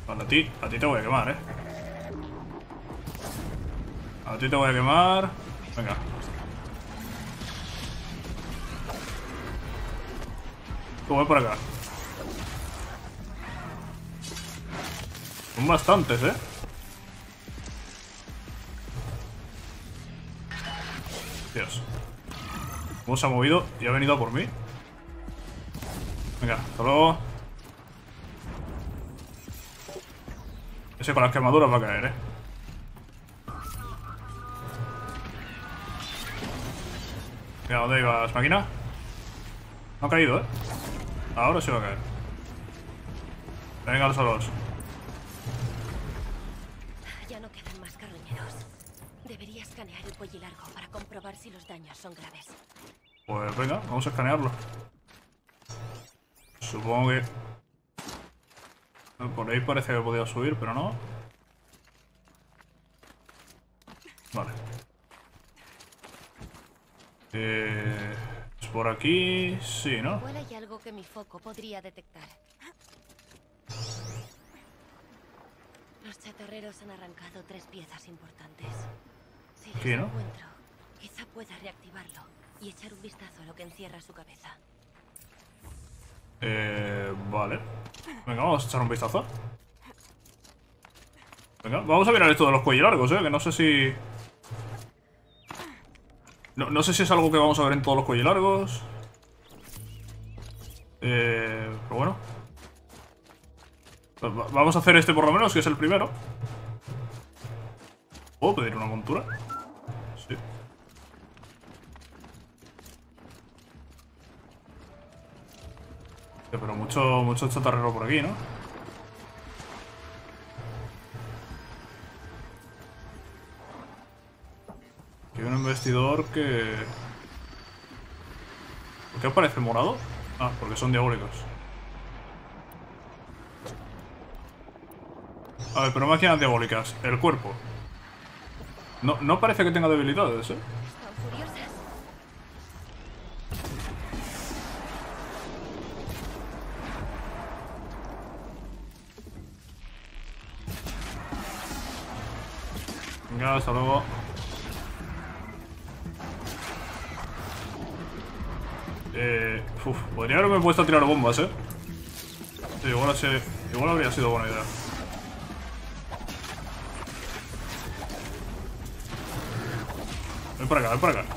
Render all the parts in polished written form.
Vale, a ti te voy a quemar, A ti te voy a quemar. Venga. Voy por acá. Son bastantes, Dios. ¿Cómo se ha movido y ha venido a por mí? Venga, hasta luego. Ese con las quemaduras va a caer, Mira, ¿dónde ibas, máquina? No ha caído, Ahora sí va a caer. Venga, los solos. Ya no quedan más carroñeros. Debería escanear el cuello largo para comprobar si los daños son graves. Pues venga, vamos a escanearlo. Supongo que... Por ahí parece que podía subir, pero no. Vale. Es por aquí... Sí, ¿no? Igual hay algo que mi foco podría detectar. Los chatarreros han arrancado 3 piezas importantes. Si las ¿Qué, no? encuentro, quizá pueda reactivarlo y echar un vistazo a lo que encierra su cabeza. Vale. Venga, vamos a echar un vistazo. Venga, vamos a mirar esto de los cuellos largos, que no sé si... No sé si es algo que vamos a ver en todos los cuellos largos. Pero bueno. Pues vamos a hacer este por lo menos, que es el primero. ¿Puedo pedir una montura? Sí. Pero mucho chatarrero por aquí, ¿no? Aquí hay un investidor que... ¿Por qué aparece morado? Ah, porque son diabólicos. A ver, pero máquinas diabólicas. El cuerpo. No parece que tenga debilidades, Están furiosas. Venga, hasta luego. Podría haberme puesto a tirar bombas, Sí, igual habría sido buena idea. Ven para acá, ven para acá.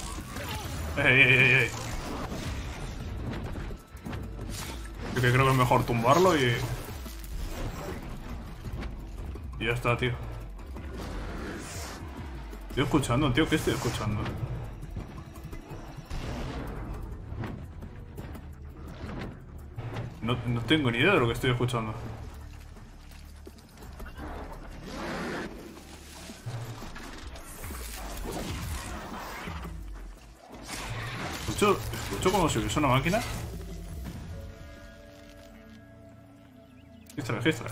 Ey. Yo que creo que es mejor tumbarlo y... Y ya está, tío. Estoy escuchando, tío. ¿Qué estoy escuchando? No tengo ni idea de lo que estoy escuchando. Escucho como si hubiese una máquina. Registra.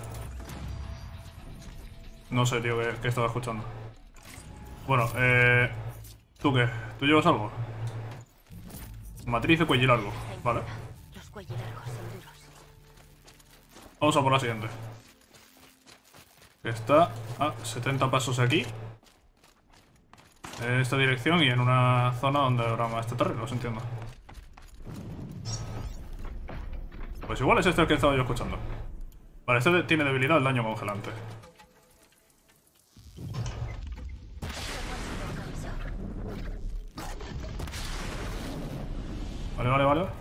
No sé, tío, qué estaba escuchando. Bueno, ¿tú qué? ¿Tú llevas algo? Matriz de cuello largo. Vale. Los cuellos largos son duros. Vamos a por la siguiente. Que está a 70 pasos de aquí. En esta dirección y en una zona donde habrá más chatarreros, entiendo. Pues igual es este el que estaba yo escuchando. Vale, este tiene debilidad al daño congelante. Vale.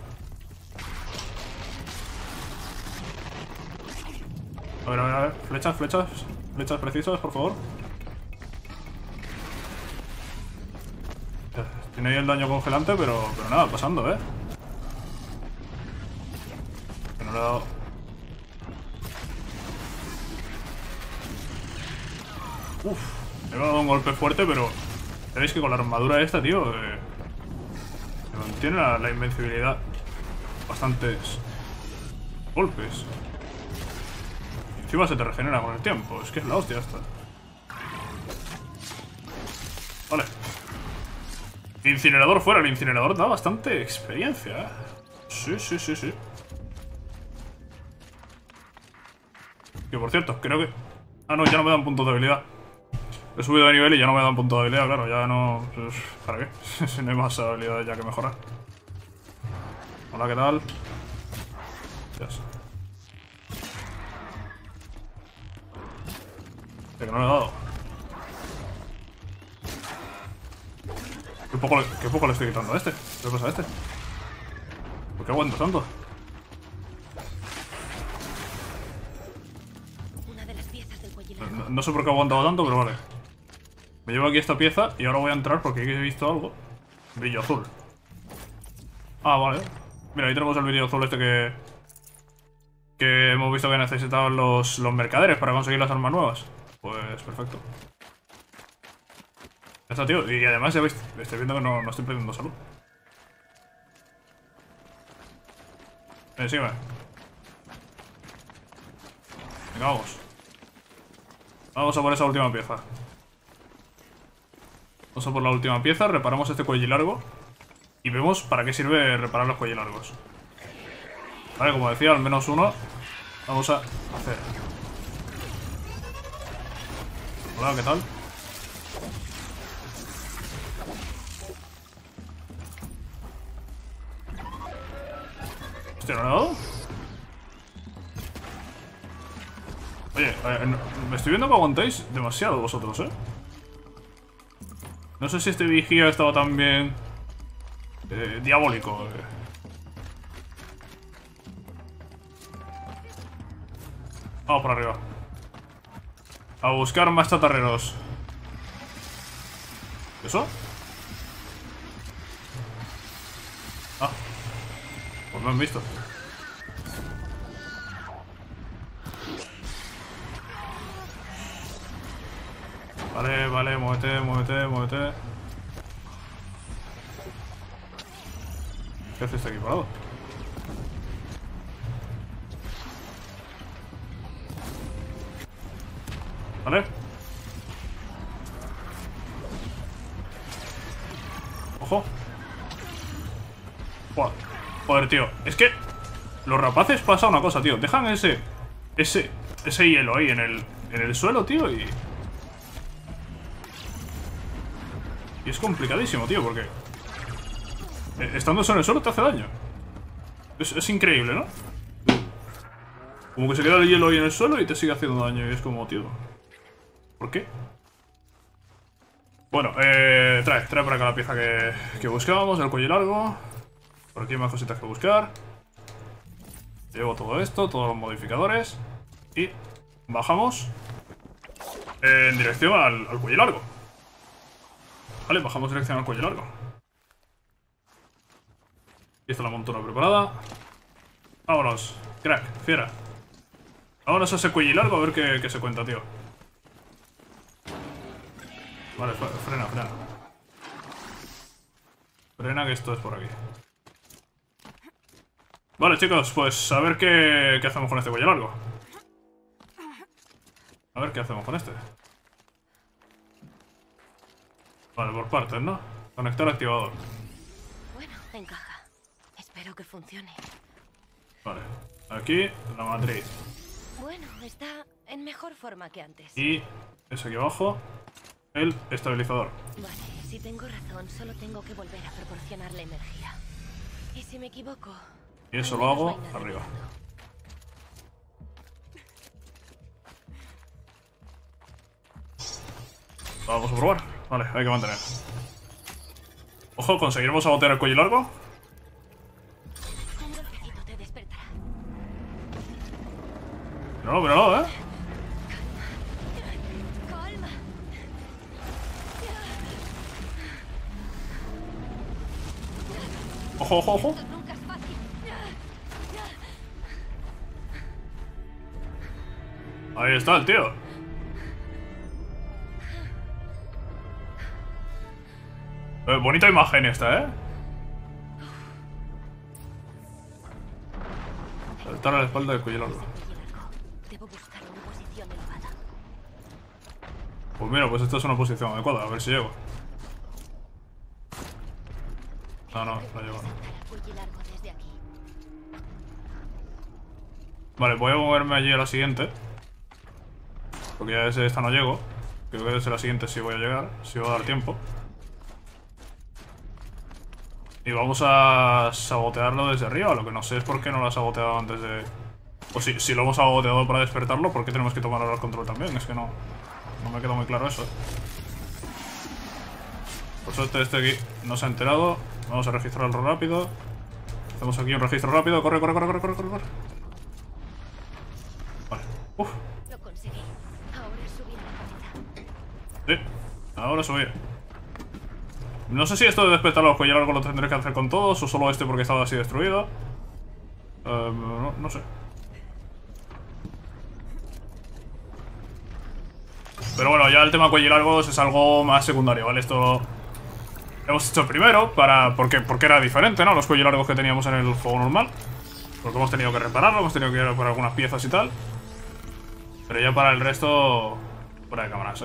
A ver. Flechas precisas, por favor. Tiene ahí el daño congelante, pero nada, pasando, Que no le he dado... Uf, me he dado un golpe fuerte, pero... Sabéis que con la armadura esta, tío... que mantiene la invencibilidad. Bastantes... golpes. Y encima se te regenera con el tiempo. Es que es la hostia esta. Vale. Incinerador fuera. El incinerador da bastante experiencia, Sí. Que por cierto, creo que... Ah, no, ya no me dan puntos de habilidad. He subido de nivel y ya no me dan puntos de habilidad, claro, ya no... Pues, ¿para qué? Si no hay más habilidades ya que mejorar. Hola, ¿qué tal? Yes. Que no le he dado. Qué poco le estoy quitando a este. ¿Qué pasa a este? ¿Por qué aguanta tanto? Una de las piezas del cuello largo. No sé por qué ha aguantado tanto, pero vale. Me llevo aquí esta pieza y ahora voy a entrar porque aquí he visto algo. Brillo azul. Ah, vale. Mira, ahí tenemos el brillo azul este que hemos visto que necesitaban los mercaderes para conseguir las armas nuevas. Pues perfecto. Ya está, tío. Y además ya veis, estoy viendo que no estoy perdiendo salud. Sígueme. Venga, vamos. Vamos a por esa última pieza. Vamos a por la última pieza, reparamos este cuello largo. Y vemos para qué sirve reparar los cuellos largos. Vale, como decía, al menos uno vamos a hacer. Hola, ¿qué tal? Hostia, ¿no le he dado? Oye, me estoy viendo que aguantáis demasiado vosotros, ¿eh? No sé si este vigía ha estado también diabólico. Vamos por arriba. A buscar más chatarreros. ¿Eso? Ah. Pues me han visto. Vale, vale, muévete, muévete, muévete. ¿Qué hace este aquí parado? Vale. Ojo. Joder, tío. Es que los rapaces pasa una cosa, tío. Dejan ese hielo ahí en el suelo, tío, y es complicadísimo, tío, porque estando eso en el suelo te hace daño. Es increíble, ¿no? Como que se queda el hielo ahí en el suelo y te sigue haciendo daño. Y es como, tío, ¿por qué? Bueno, trae para acá la pieza que buscábamos, el cuello largo. Por aquí hay más cositas que buscar. Llevo todo esto, todos los modificadores. Y bajamos en dirección al cuello largo. Vale, bajamos en dirección al cuello largo. Y está la montura preparada. Vámonos, crack, fiera. Vámonos a ese cuello largo a ver qué se cuenta, tío. Vale, frena. Frena, que esto es por aquí. Vale, chicos, pues a ver qué hacemos con este cuello largo. A ver qué hacemos con este. Vale, por partes, ¿no? Conectar activador. Bueno, encaja. Espero que funcione. Vale, aquí la matriz. Bueno, está en mejor forma que antes. Y es aquí abajo el estabilizador. Vale, si tengo razón, solo tengo que volver a proporcionar la energía. Y si me equivoco... Y eso lo hago arriba. Vamos a probar. Vale, hay que mantener. Ojo, ¿conseguiremos agotar el cuello largo? Un golpecito te despertará. Míralo, ¿eh? Calma. Ojo. Esto nunca es fácil. Ahí está el tío. Bonita imagen esta, ¿eh? Saltar a la espalda del cuello largo. Debo buscar una posición elevada. Pues mira, pues esta es una posición adecuada, a ver si llego. No llego. El cuello largo desde aquí. Vale, voy a moverme allí a la siguiente. Porque ya desde esta no llego. Creo que desde la siguiente sí voy a llegar. Sí va a dar tiempo. Y vamos a sabotearlo desde arriba. Lo que no sé es por qué no lo ha saboteado antes de... O si lo hemos saboteado para despertarlo, ¿por qué tenemos que tomar ahora el control también? Es que no me queda muy claro eso. Por suerte este aquí no se ha enterado. Vamos a registrarlo rápido. Hacemos aquí un registro rápido. Corre, corre, corre, corre, corre, corre. Vale. Uf. Lo conseguí. Ahora subir a la cabeza. Sí, ahora subir. No sé si esto de despertar los cuellos largos lo tendré que hacer con todos o solo este porque estaba así destruido. No sé. Pero bueno, ya el tema cuello largos es algo más secundario, ¿vale? Esto lo hemos hecho primero porque era diferente, ¿no? Los cuellos largos que teníamos en el juego normal. Porque hemos tenido que repararlo, hemos tenido que ir por algunas piezas y tal. Pero ya para el resto, fuera de cámaras,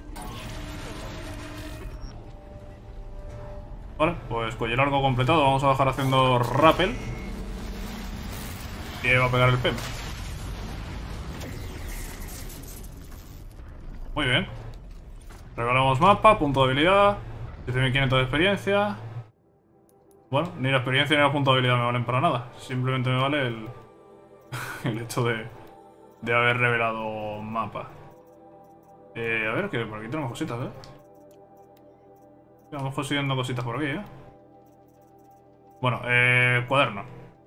Vale, pues cuello largo completado. Vamos a bajar haciendo rappel. Y ahí va a pegar el PEM. Muy bien. Regalamos mapa, punto de habilidad, 7500 de experiencia. Bueno, ni la experiencia ni la punto de habilidad me valen para nada. Simplemente me vale el hecho de haber revelado mapa. A ver, que por aquí tenemos cositas, Vamos consiguiendo cositas por aquí, Bueno, cuaderno.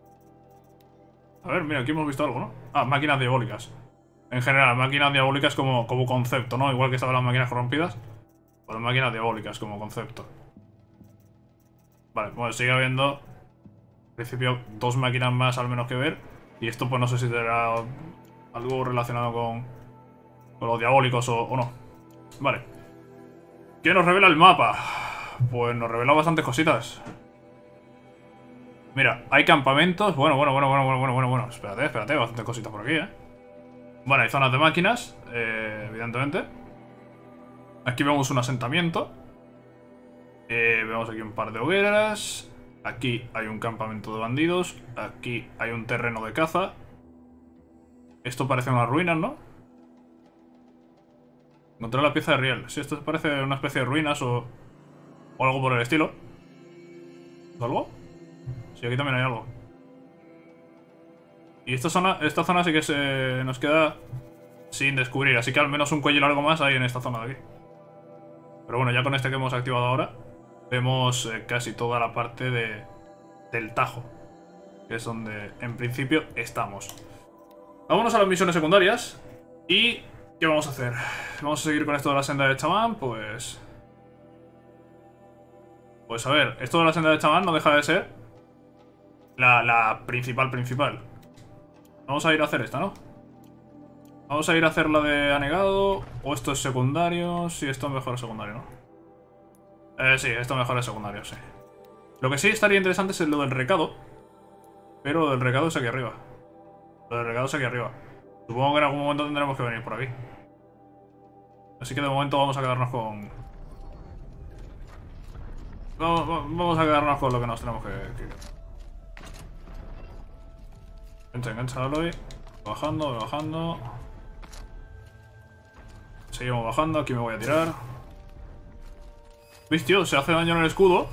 A ver, mira, aquí hemos visto algo, ¿no? Ah, máquinas diabólicas. En general, máquinas diabólicas como concepto, ¿no? Igual que estaban las máquinas corrompidas. Pues máquinas diabólicas como concepto. Vale, bueno, sigue habiendo... En principio, 2 máquinas más al menos que ver. Y esto pues no sé si tendrá algo relacionado con los diabólicos o no. Vale. ¿Qué nos revela el mapa? Pues nos revela bastantes cositas. Mira, hay campamentos. Bueno. Espérate, bastantes cositas por aquí, Bueno, hay zonas de máquinas, evidentemente. Aquí vemos un asentamiento. Vemos aquí un par de hogueras. Aquí hay un campamento de bandidos. Aquí hay un terreno de caza. Esto parece unas ruinas, ¿no? Encontré la pieza de riel. Sí, esto parece una especie de ruinas o algo por el estilo. ¿Algo? Sí, aquí también hay algo. Y esta zona sí que nos queda sin descubrir. Así que al menos un cuello largo más hay en esta zona de aquí. Pero bueno, ya con este que hemos activado ahora, vemos casi toda la parte del Tajo, que es donde en principio estamos. Vámonos a las misiones secundarias. ¿Y qué vamos a hacer? Vamos a seguir con esto de la senda de chamán, pues a ver, esto de la senda de chamán no deja de ser la principal. Vamos a ir a hacer esta, ¿no? Vamos a ir a hacer la de anegado. ¿O esto es secundario? Sí, esto mejor es secundario, ¿no? Sí, esto mejor es secundario, sí. Lo que sí estaría interesante es lo del recado. Pero lo del recado es aquí arriba. Supongo que en algún momento tendremos que venir por aquí. Así que de momento vamos a quedarnos con... Vamos a quedarnos con lo que nos tenemos que... Engancha, Aloy. Bajando. Seguimos bajando, aquí me voy a tirar. ¿Veis, tío? Se hace daño en el escudo.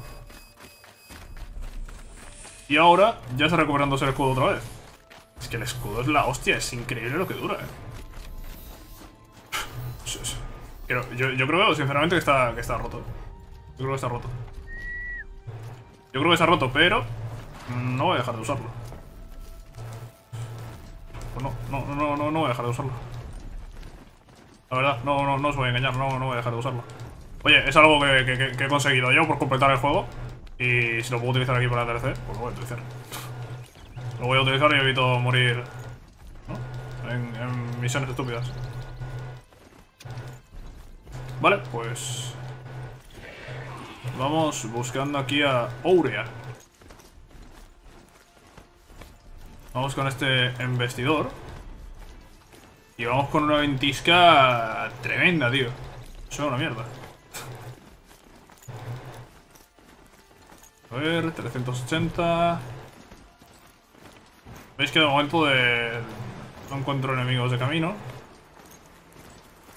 Y ahora ya está recuperándose el escudo otra vez. Es que el escudo es la hostia, es increíble lo que dura, Yo creo sinceramente que está roto. Yo creo que está roto. Pero no voy a dejar de usarlo. Pues no voy a dejar de usarlo. La verdad, no os voy a engañar, no voy a dejar de usarlo. Oye, es algo que he conseguido yo por completar el juego. Y si lo puedo utilizar aquí para la DLC, pues lo voy a utilizar. Lo voy a utilizar y evito morir, ¿no? En misiones estúpidas. Vale, pues... vamos buscando aquí a Ourea. Vamos con este embestidor. Y vamos con una ventisca tremenda, tío. Eso es una mierda. A ver, 380. Veis que de momento no encuentro enemigos de camino.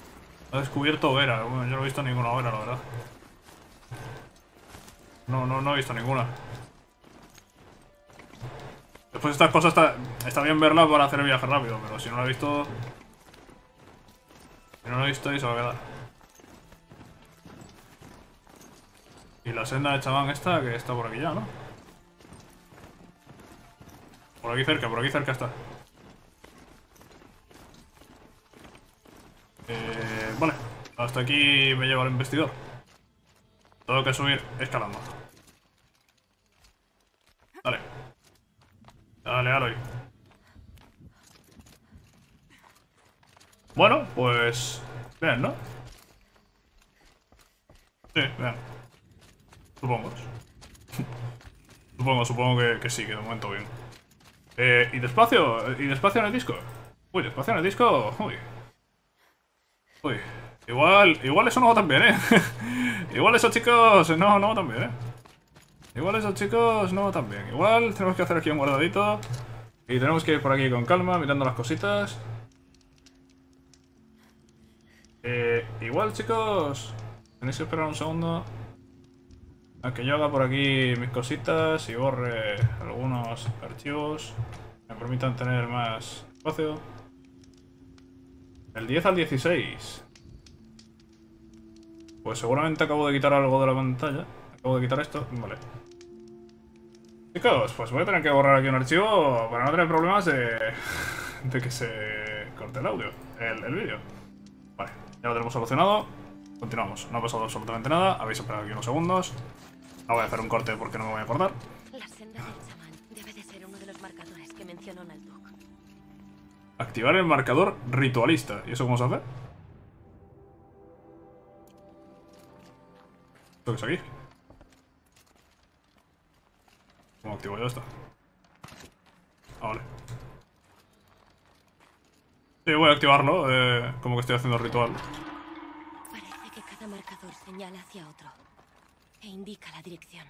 Ha descubierto hoguera. Bueno, yo no he visto ninguna hoguera, la verdad. No he visto ninguna. Después estas cosas está bien verlas para hacer el viaje rápido, pero si no lo he visto... Si no lo he visto ahí se va a quedar. Y la senda de chamán esta, que está por aquí ya, ¿no? Por aquí cerca está. Vale, hasta aquí me lleva el investigador. Tengo que subir escalando. Dale. Dale, Aloy. Bueno, pues... Bien, ¿no? Sí, bien. Supongo. Supongo que sí, que de momento bien. ¿Y despacio? ¿Y despacio en el disco? Uy, despacio en el disco... Uy. Igual eso no va tan bien, ¿eh? Igual esos chicos... No va tan bien, ¿eh? Igual esos chicos no va tan bien. Igual tenemos que hacer aquí un guardadito. Y tenemos que ir por aquí con calma, mirando las cositas. Igual, chicos... Tenéis que esperar un segundo a que yo haga por aquí mis cositas y borre algunos archivos que me permitan tener más espacio. El 10 al 16. Pues seguramente acabo de quitar algo de la pantalla. Acabo de quitar esto. Vale. Chicos, pues voy a tener que borrar aquí un archivo para no tener problemas de que se corte el audio, el vídeo. Vale, ya lo tenemos solucionado. Continuamos. No ha pasado absolutamente nada. Habéis esperado aquí unos segundos. Ahora voy a hacer un corte porque no me voy a acordar. La senda del chamán debe de ser uno de los marcadores que mencionó Nalduk. Activar el marcador ritualista. ¿Y eso cómo se hace? ¿Esto qué es aquí? ¿Cómo activo yo esto? Ah, vale. Sí, voy a activarlo, como que estoy haciendo el ritual. Parece que cada marcador señala hacia otro e indica la dirección.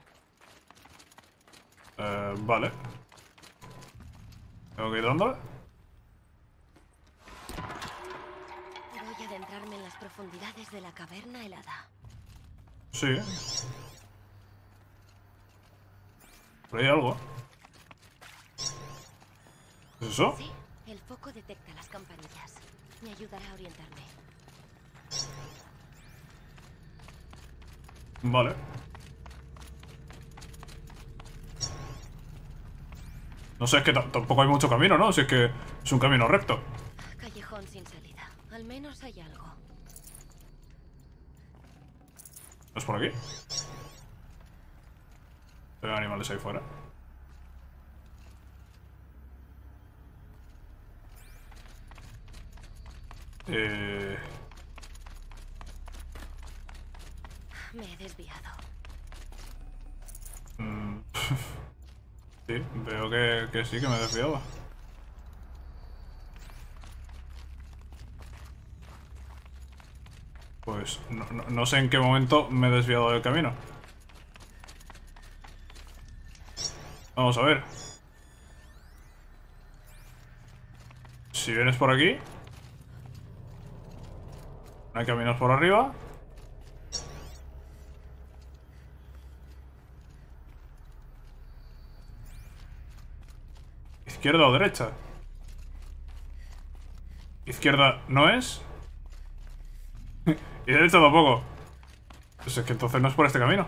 Vale. Tengo que ir dándole. Voy a adentrarme en las profundidades de la caverna helada. Sí. Por ahí hay algo. ¿Qué es eso? Sí, el foco detecta las campanillas. Me ayudará a orientarme. Vale. No sé, es que tampoco hay mucho camino, ¿no? Si es que es un camino recto. Callejón sin salida. Al menos hay algo. ¿No es por aquí? Veo animales ahí fuera. Me he desviado. Sí, veo que sí, que me he desviado. Pues no sé en qué momento me he desviado del camino. Vamos a ver. Si vienes por aquí, no hay caminos por arriba. ¿Izquierda o derecha? Izquierda no es. Y derecha tampoco. Pues es que entonces no es por este camino.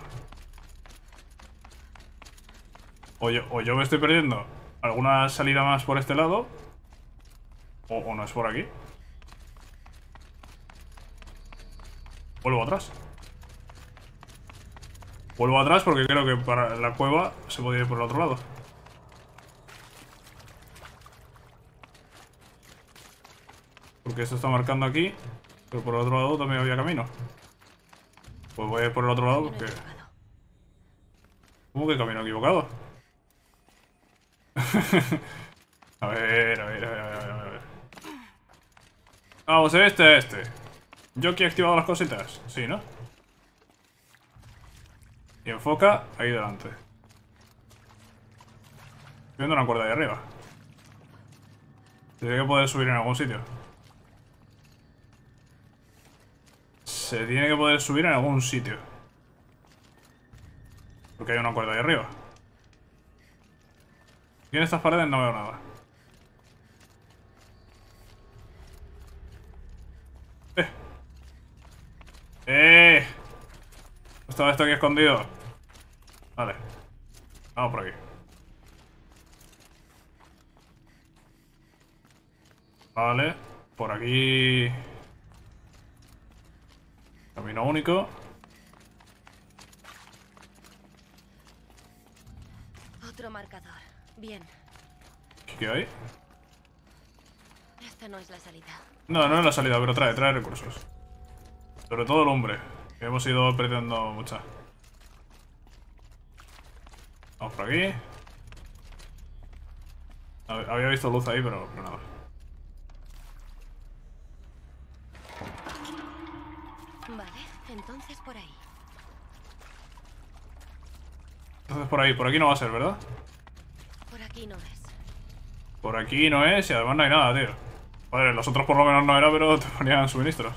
O yo me estoy perdiendo alguna salida más por este lado. O no es por aquí. Vuelvo atrás. Vuelvo atrás porque creo que para la cueva se podía ir por el otro lado. Porque esto está marcando aquí, pero por el otro lado también había camino. Pues voy a ir por el otro lado porque... ¿Cómo que camino equivocado? A ver. Vamos, este. Yo aquí he activado las cositas. Sí, ¿no? Y enfoca ahí delante. Estoy viendo una cuerda ahí arriba. Tiene que poder subir en algún sitio. se tiene que poder subir en algún sitio. Porque hay una cuerda ahí arriba. Aquí en estas paredes no veo nada. ¿Estaba esto aquí escondido? Vale. Vamos por aquí. Vale. Por aquí... Camino único. Otro marcador. Bien. ¿Qué hay? Esta no es la salida. No, no es la salida, pero trae recursos. Sobre todo el hombre, que hemos ido perdiendo mucha. Vamos por aquí. Había visto luz ahí, pero nada. Vale, entonces por ahí. Entonces por aquí no va a ser, ¿verdad? Por aquí no es. Por aquí no es y además no hay nada, tío. Joder, los otros por lo menos no era, pero te ponían suministros.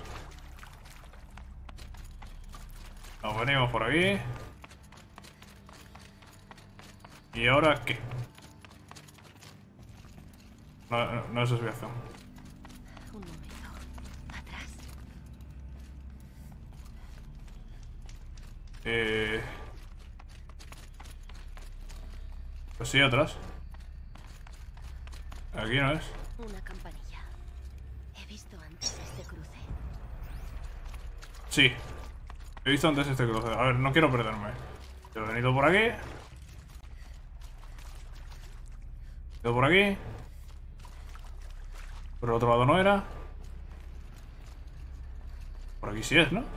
Nos venimos por aquí. ¿Y ahora qué? No es desviación. Un momento. ¿Atrás? Pues sí, atrás. Aquí no es. Una campanilla. He visto antes este cruce. Sí. He visto antes este cruce. A ver, no quiero perderme. Yo he venido por aquí. He ido por aquí. Por el otro lado no era. Por aquí sí es, ¿no?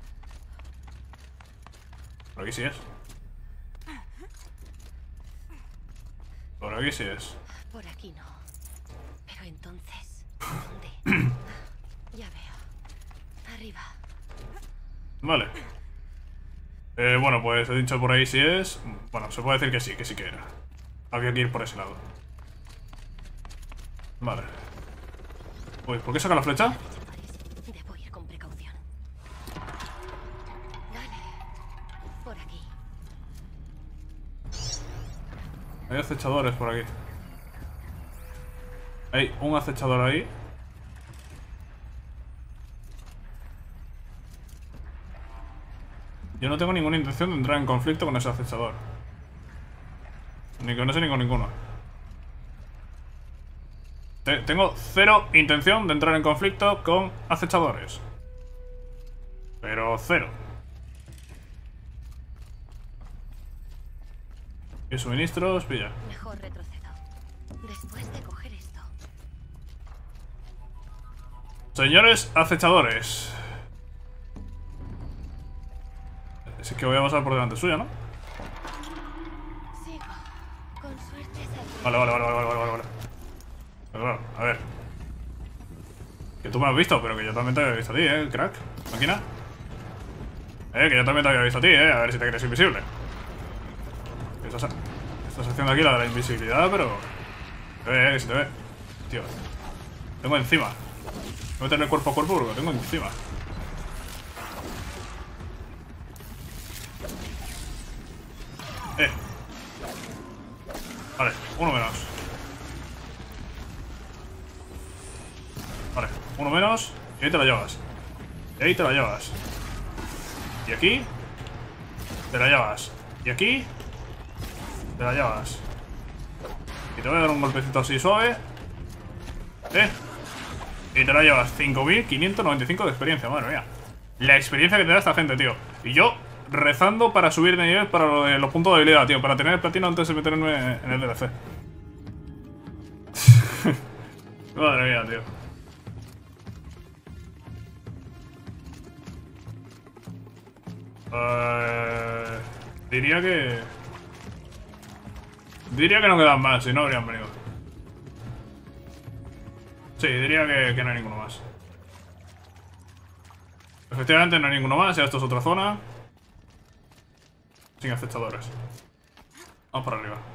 Por aquí sí es. Por aquí sí es. Por aquí no. Pero entonces, ¿dónde? Ya veo. Arriba. Vale. Bueno, pues he dicho por ahí sí es. Bueno, se puede decir que sí que era. Había que ir por ese lado. Vale. Uy, ¿por qué saca la flecha? Debo ir con precaución. Vale. Por aquí. Hay acechadores por aquí. Hay un acechador ahí. Yo no tengo ninguna intención de entrar en conflicto con ese acechador. Ni con ese ni con ninguno. Tengo cero intención de entrar en conflicto con acechadores. Pero cero. ¿Y suministros? Pilla. Mejor retrocedo. Después de coger esto. Señores acechadores. Es que voy a pasar por delante suya, ¿no? Sigo. Con suerte saldré. Vale. Pero claro, a ver. Que tú me has visto, pero que yo también te había visto a ti, crack. Máquina. Que yo también te había visto a ti, a ver si te crees invisible. ¿Qué estás haciendo aquí la de la invisibilidad? Pero... que se te ve. Tío. Tengo encima. Voy a meterle cuerpo a cuerpo porque lo tengo encima. Vale, uno menos. Vale, uno menos. Y ahí te la llevas. Y ahí te la llevas. Y aquí te la llevas. Y aquí te la llevas. Y te voy a dar un golpecito así suave. Y te la llevas. 5.595 de experiencia, madre mía. La experiencia que te da esta gente, tío. Y yo rezando para subir de nivel para lo de los puntos de habilidad, tío. Para tener el platino antes de meterme en el DLC. Madre mía, tío. Diría que... Diría que no quedan más, si no habrían venido. Sí, diría que no hay ninguno más. Efectivamente no hay ninguno más, ya esto es otra zona. Sin acechadores. Vamos para arriba.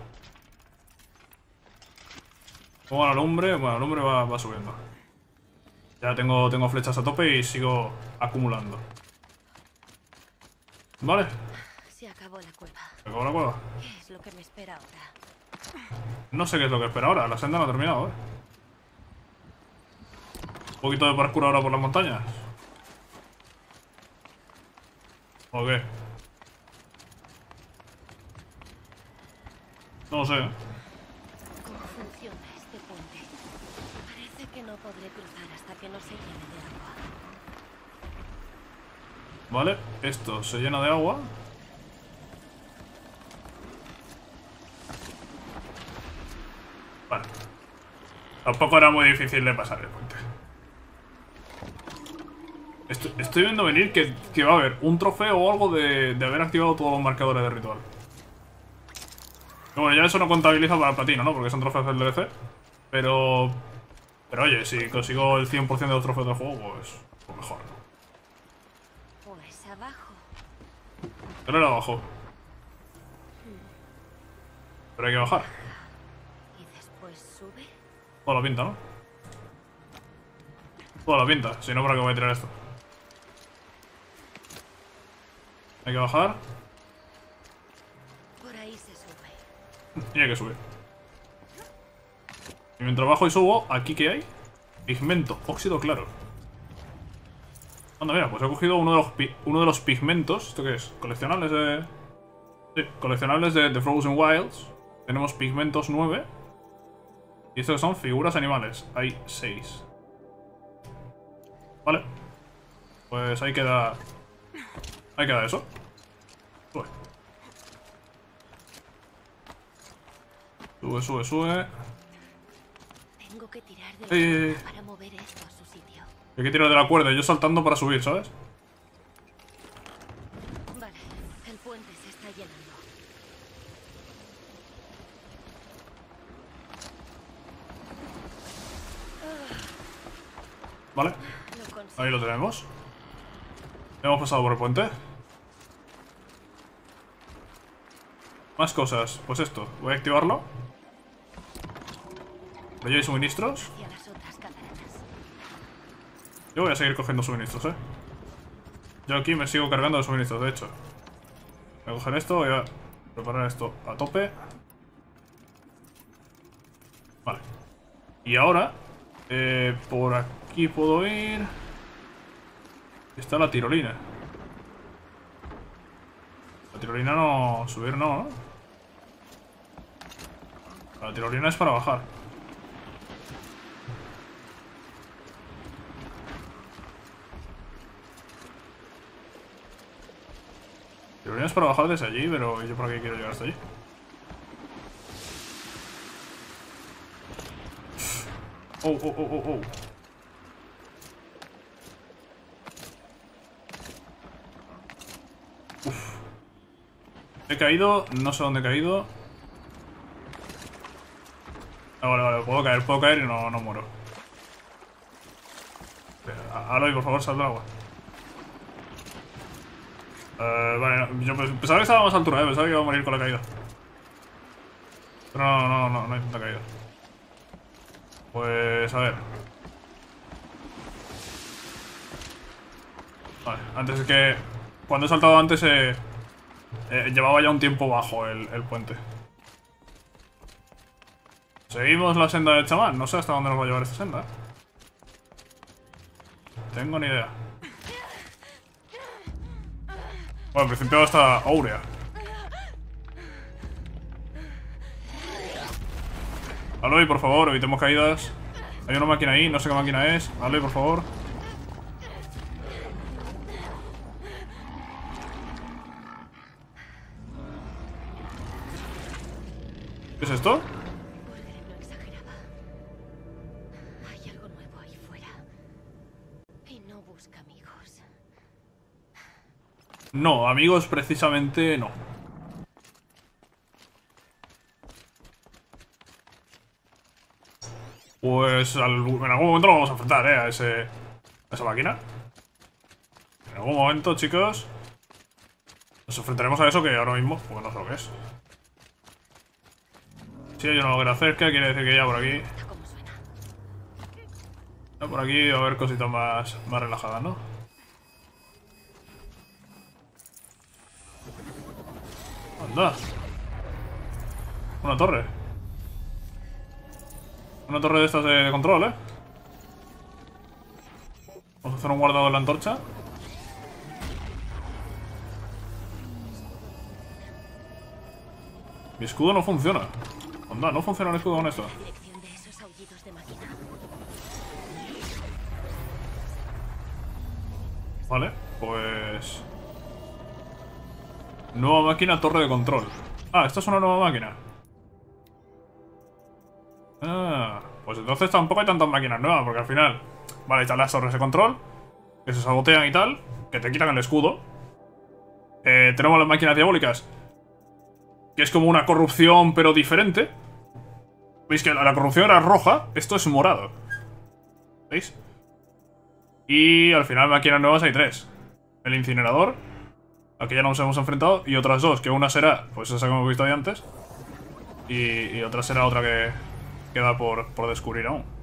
Pongo la lumbre, bueno, la lumbre va subiendo. Ya tengo flechas a tope y sigo acumulando. Vale. Se acabó la cueva. ¿Se acabó la cueva? ¿Qué es lo que me espera ahora? No sé qué es lo que espera ahora. La senda no ha terminado, ¿eh? Un poquito de parkour ahora por las montañas. ¿O qué? No lo sé, ¿eh? ¿Cómo funciona este puente? Parece que no podré cruzar hasta que no se llene de agua. Vale, esto se llena de agua. Vale. Tampoco era muy difícil de pasar el puente. Estoy viendo venir que va a haber un trofeo o algo de haber activado todos los marcadores de ritual. Bueno, ya eso no contabiliza para el platino, ¿no? Porque son trofeos del DLC. Pero oye, si consigo el 100% de los trofeos del juego, pues mejor, ¿no? Pues abajo. Pero era abajo. Pero hay que bajar. Y después sube. Toda la pinta, ¿no? Toda la pinta. Si no, ¿para qué voy a tirar esto? Hay que bajar. Por ahí se sube. Y hay que subir. Y mientras bajo y subo, ¿aquí qué hay? Pigmento, óxido claro. Anda, mira, pues he cogido uno de los pigmentos. ¿Esto qué es? Coleccionables de... Sí, coleccionables de Frozen Wilds. Tenemos pigmentos 9. Y estos son figuras animales. Hay 6. Vale. Pues ahí queda... Ahí queda eso. Sube. Sube, sube, sube. Tengo que tirar de Eh. la cuerda para mover esto a su sitio. Hay que tirar de la cuerda y yo saltando para subir, ¿sabes? Vale, el puente se está llenando. Vale. Lo consigo. Ahí lo tenemos. Hemos pasado por el puente. Más cosas. Pues esto. Voy a activarlo. Rollo y suministros. Hacia las otras cataratas. Yo voy a seguir cogiendo suministros, ¿eh? Yo aquí me sigo cargando de suministros, de hecho. Voy a coger esto, voy a preparar esto a tope. Vale. Y ahora, por aquí puedo ir. Está la tirolina. La tirolina no... Subir no, ¿no? La tirolina es para bajar. La tirolina es para bajar desde allí, pero ¿yo para qué quiero llegar hasta allí? Oh, oh, oh, oh, oh. Uf. He caído, no sé dónde he caído. Ah, vale, vale, puedo caer y no muero. Aloy, por favor, sal del agua. Vale, yo pensaba que estaba a más altura, pensaba que iba a morir con la caída. Pero no hay tanta caída. Pues, a ver. Vale, antes es que... Cuando he saltado antes, llevaba ya un tiempo bajo el puente. Seguimos la senda del chamán. No sé hasta dónde nos va a llevar esta senda. Tengo ni idea. Bueno, en principio hasta Aurea. Aloy, por favor, evitemos caídas. Hay una máquina ahí, no sé qué máquina es. Aloy, por favor. ¿Qué es esto? Volgren no exageraba. Hay algo nuevo ahí fuera. Y no busca amigos. No, amigos precisamente no. Pues en algún momento lo vamos a enfrentar, a esa máquina. En algún momento, chicos, nos enfrentaremos a eso que ahora mismo, pues no sé lo que es. Si hay una hoguera cerca, quiere decir que ya por aquí. ¿Esto cómo suena? Ya por aquí va a haber cositas más relajadas, ¿no? Anda. Una torre. Una torre de estas de control, ¿eh? Vamos a hacer un guardado de la antorcha. Mi escudo no funciona. Anda, no funciona el escudo con esto. Dirección de esos aullidos de máquina. Vale, pues... Nueva máquina, torre de control. Ah, esta es una nueva máquina. Ah, pues entonces tampoco hay tantas máquinas nuevas, porque al final... Vale, están las torres de control, que se sabotean y tal, que te quitan el escudo. Tenemos las máquinas diabólicas, que es como una corrupción, pero diferente. ¿Veis que la corrupción era roja? Esto es morado. ¿Veis? Y al final máquinas nuevas hay 3. El incinerador, al que ya nos hemos enfrentado, y otras 2, que una será, pues esa que hemos visto ahí antes, y otra será otra que queda por descubrir aún.